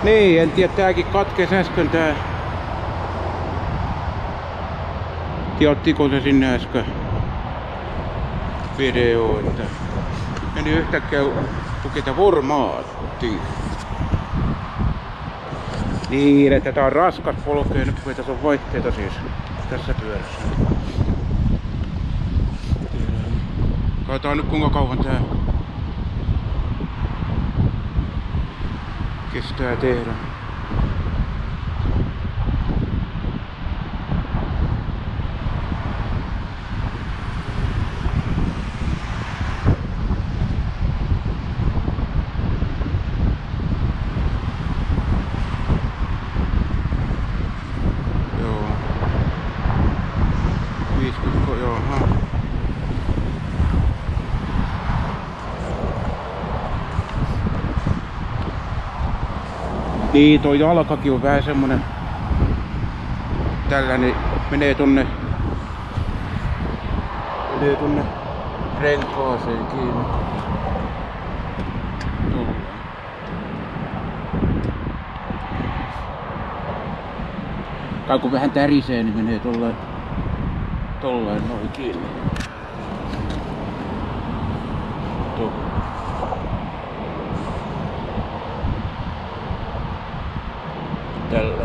Niin, en tiedä, tääkin katkesi äsken tää. Ottiko se sinne äsken video, että meni yhtäkkiä tukita formaattiin. Niin, että tää on raskas polkea nyt, kun tässä on vaihteita siis tässä pyörässä. Katsotaan nyt kuinka kauan tää kestää tehdä. Joo. 50, joo. Niin, toi jalkakin on vähän semmonen tällainen, menee tonne renkaaseen kiinni. Tai kun vähän tärisee, niin menee tollain noin kiinni. Tällä.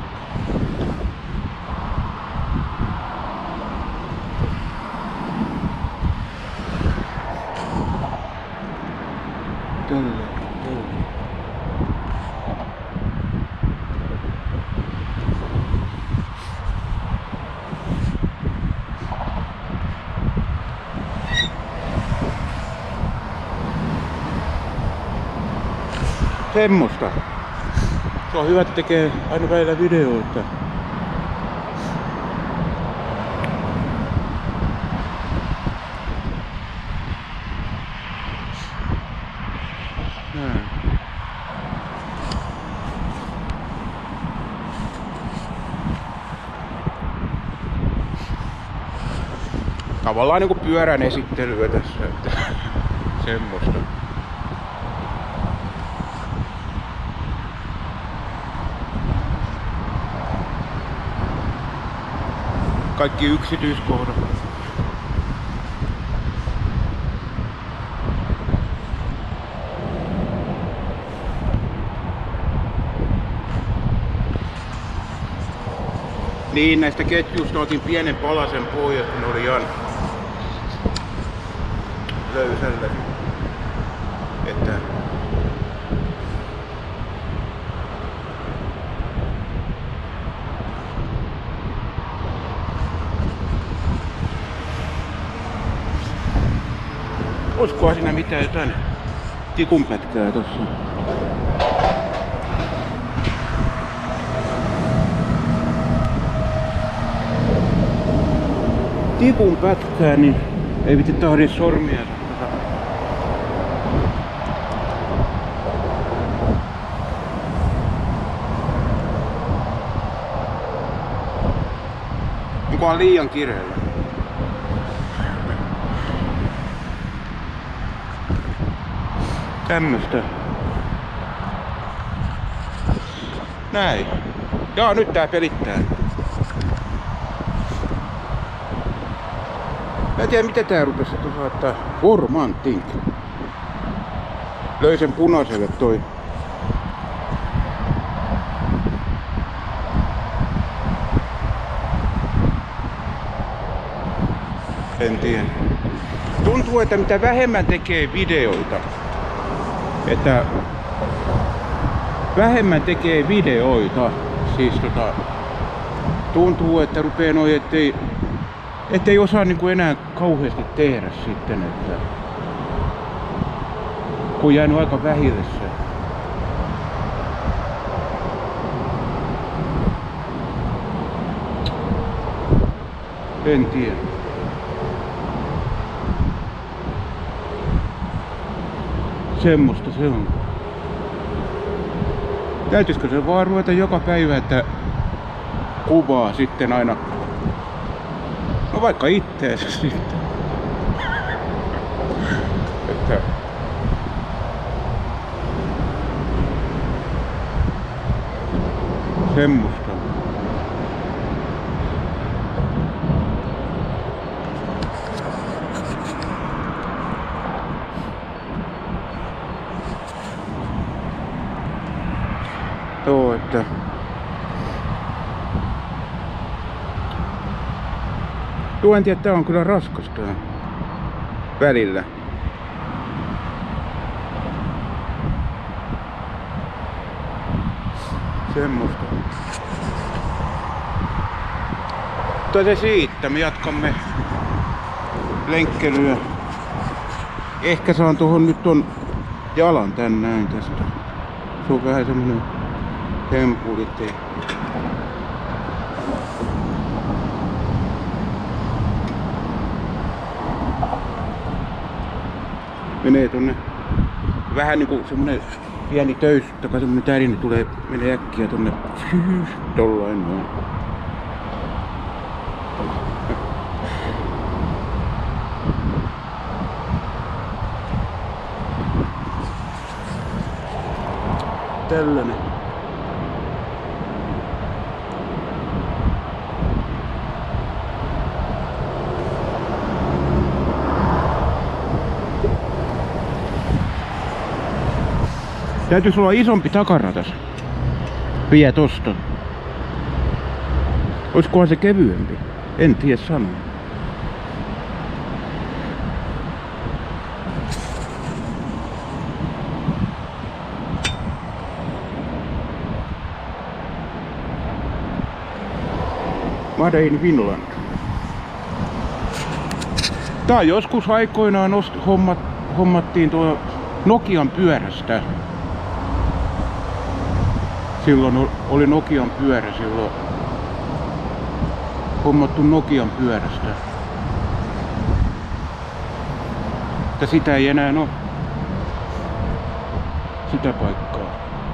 Semmosta. Se on hyvä, että tekee aina välillä videoita. Tavallaan niinku pyörän esittelyä tässä, että semmosta. Kaikki yksityiskohdat. Niin, näistä ketjuista otin pienen palasen pois, kun ne oli ihan löysällä. Että olisikohan siinä mitään jotain tikunpätkää tossa? Tikunpätkää, niin ei piti tahdi sormia. Onkohan liian kireellä? Tämmöstä. Näin. Jaa, nyt tää pelittää. Mä en tiedä mitä tää rupesi tuossa ottaa. Formanting. Löi sen punaiselle toi. En tiedä. Tuntuu, että mitä vähemmän tekee videoita, siis tuntuu, että rupee noin, ettei osaa niinku enää kauheasti tehdä sitten, että kun jäänyt aika vähille se. En tiedä. Semmosta se on. Täytyisikö se vaan ruveta joka päivä, että kuvaa sitten aina, no vaikka itteensä sitten. Semmosta. Joo, että en tiedä, tää on kyllä raskasta välillä. Semmosta. Mutta se siitä, me jatkamme lenkkelyä. Ehkä saan tuohon nyt ton jalan tän näin tästä. Se on vähän semmonen hempulite. Menee tonne vähän niinku semmonen pieni töysy, joka semmonen tärinä tulee, menee äkkiä tonne tollain noin. Tällainen. Täytyis olla isompi takaratas. Vie tosta. Oiskohan se kevyempi? En tiedä sanoa. Made in Finland. Tää joskus aikoinaan hommattiin tuo Nokian pyörästä. Silloin oli Nokian pyörä silloin. Hommattu Nokian pyörästä. Mutta sitä ei enää oo. Sitä paikkaa.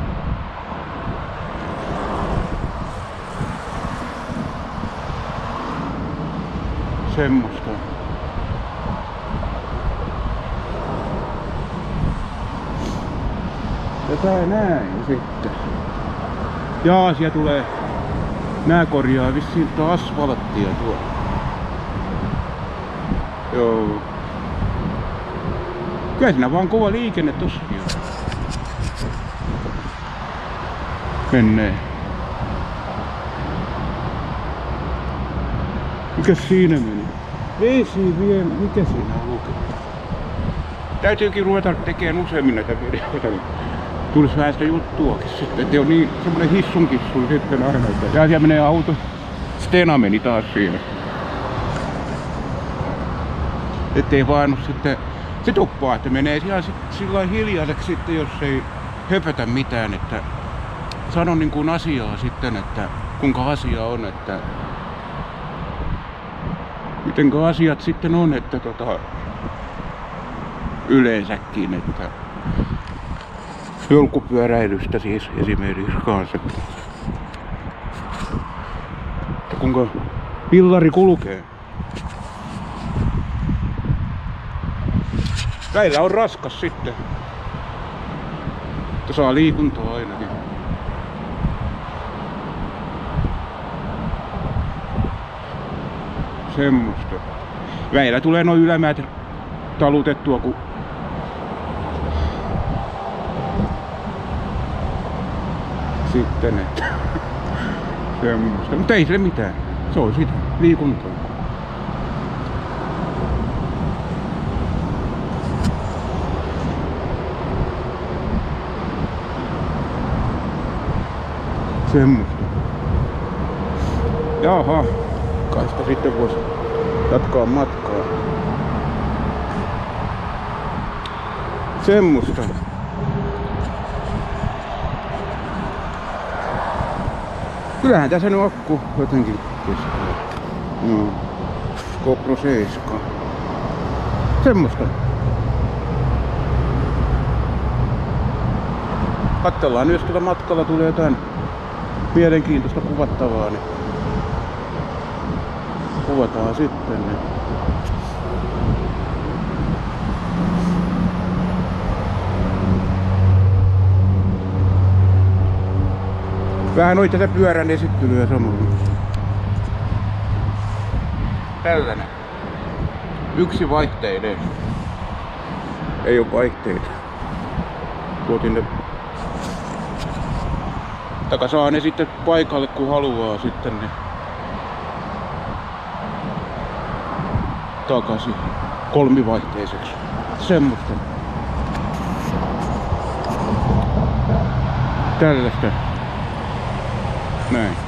Semmosta. Ja tää näin sitten. Jaa, siellä tulee. Nää korjaa vissiin tuo asfalttia tuo. Joo. Kyllä siinä vaan kova liikenne tossakin on. Menee. Mikäs siinä meni? Vesi vie, mikä siinä lukee? Täytyykin ruveta tekemään useammin näitä videoita, niin tulisi vähän sitä juttuakin sitten. Ettei ole niin semmonen hissun sitten aina. Ja siellä menee auto. Stena meni taas siinä. Ettei vaan sitten se tuppaa, että menee ihan sillä hiljaiseksi sitten, jos ei höpötä mitään, että sanon niin kuin asiaa sitten, että kuinka asia on, että mitenkä asiat sitten on, että yleensäkin, että jolkupyöräilystä siis esimerkiksi kanssa. Että kuinka pillari kulkee. Väillä on raskas sitten. Että saa liikuntaa ainakin. Semmosta. Väillä tulee noin ylämäät talutettua, kun sitten, että semmosta. Mutta ei se mitään. Se on sitä liikuntaa. Semmosta. Jaha. Kaista sitten voisi jatkaa matkaa. Semmosta. Kyllähän tässä nyt akku jotenkin kestää. No. GoPro 7. Semmosta. Katsellaan, jos tuolla matkalla tulee jotain mielenkiintoista kuvattavaa, niin kuvataan sitten. Niin. Vähän oli tätä pyörän esittelyä samalla. Tällainen. Yksi vaihteinen. Ei oo vaihteita. Tuotin ne. Taka saa ne sitten paikalle kun haluaa sitten ne. Takaisin kolmivaihteiseksi. Semmosta. Tällaista. Näin.